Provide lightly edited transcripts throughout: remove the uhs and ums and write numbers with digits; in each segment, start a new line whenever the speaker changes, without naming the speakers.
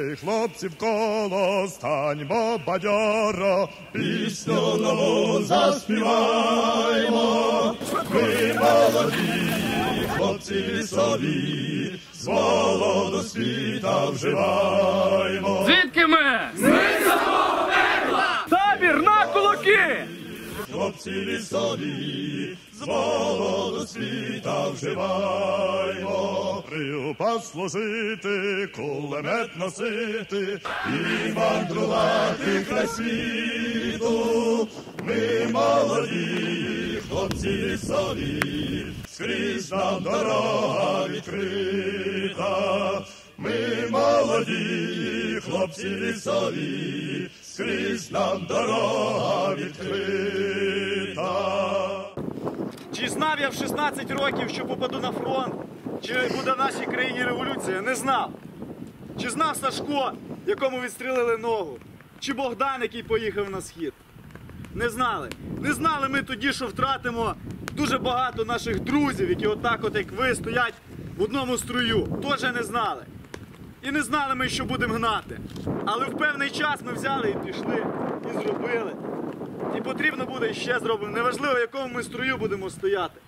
Ми хлопців коло станьмо бадьоро, пісню нову заспіваймо. Ми молоді, хлопці лісові, з молоду світа вживаймо.
Звідки ми?
Ми самого пекла!
Табір на кулаки!
Хлопці лісові, з молоду світа вживаймо. Приупас служити, кулемет носити і мандрувати край світу. Ми молоді, хлопці лісові, скрізь нам дорога відкрита. Ми молоді, хлопці лісові, скрізь нам дорога відкрита.
Чи знав я в 16 років, що попаду на фронт? Чи буде в нашій країні революція? Не знав. Чи знав Сашко, якому відстрілили ногу? Чи Богдан, який поїхав на схід? Не знали. Не знали ми тоді, що втратимо дуже багато наших друзів, які отак от, як ви, стоять в одному струю. Тоже не знали. І не знали ми, що будемо гнати. Але в певний час ми взяли і пішли, і зробили. І потрібно буде, і ще зробимо. Неважливо, в якому ми струю будемо стояти.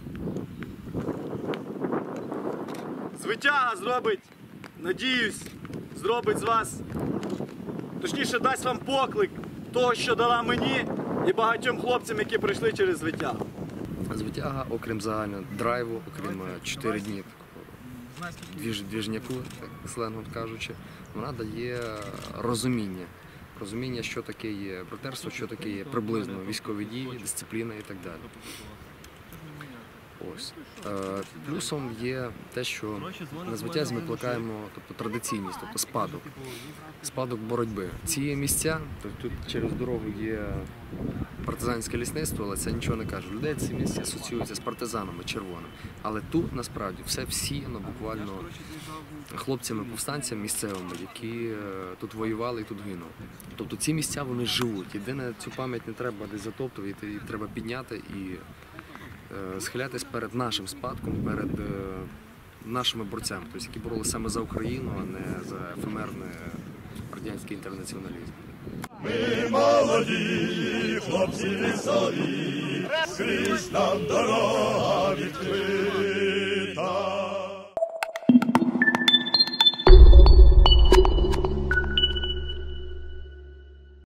Звитяга зробить, надіюсь, зробить з вас, точніше дасть вам поклик того, що дала мені і багатьом хлопцям, які пройшли через звитягу.
Звитяга, окрім загального драйву, окрім 4 дні двіжняку, так сленгом кажучи, вона дає розуміння. Розуміння, що таке є братерство, що таке є приблизно військові дії, дисципліна і так далі. Ось. Плюсом є те, що на звитязі ми плекаємо, тобто, традиційність, тобто спадок боротьби. Ці місця, тобто, тут через дорогу є партизанське лісництво, але це нічого не каже. Людей ці місця асоціюються з партизанами червоними. Але тут насправді все всіяно буквально хлопцями-повстанцями місцевими, які тут воювали і тут гинули. Тобто ці місця вони живуть. Єдине, цю пам'ять не треба десь затоптувати, її треба підняти і схилятись перед нашим спадком, перед нашими борцями, тобто, які боролися саме за Україну, а не за ефемерний радянський інтернаціоналізм.
Ми молоді, хлопці лісові, скрізь нам дорога відкрита.